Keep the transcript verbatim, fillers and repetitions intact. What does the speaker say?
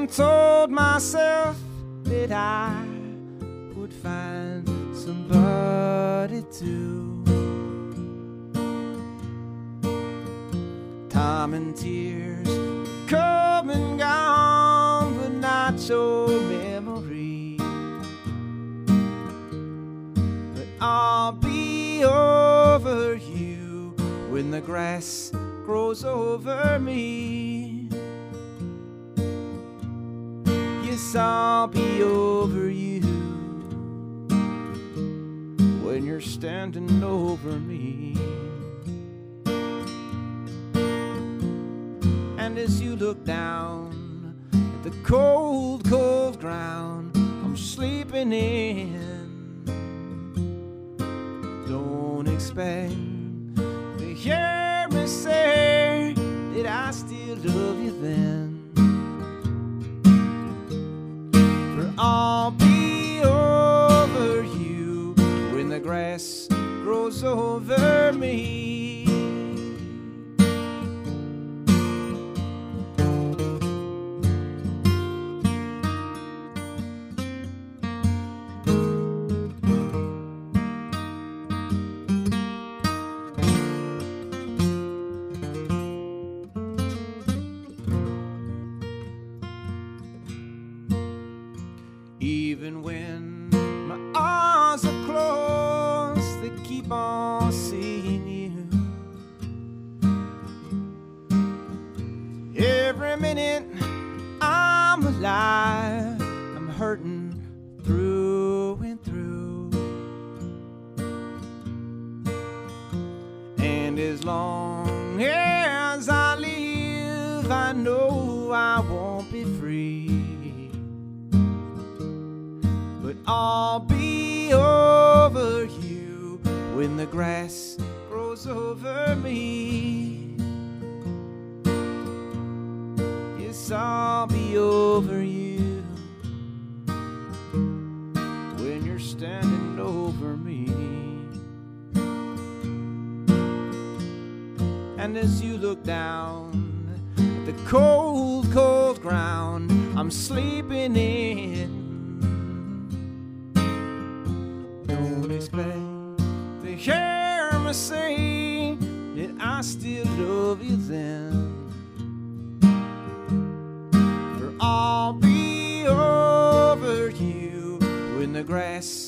and told myself that I would find somebody to. Time and tears come and gone, but not your memory. But I'll be over you when the grass grows over me. Yes, I'll be over you when you're standing over me. And as you look down at the cold, cold ground I'm sleeping in, don't expect to hear me say that I still love you then. For I'll be over you when the grass grows over me. Even when my eyes are closed, they keep on seeing you. Every minute I'm alive, I'm hurting through and through. And as long as I live, I know I won't be free. But I'll be over you when the grass grows over me. Yes, I'll be over you when you're standing over me. And as you look down at the cold, cold ground I'm sleeping in, don't expect to hear me say that I still love you then. For I'll be over you when the grass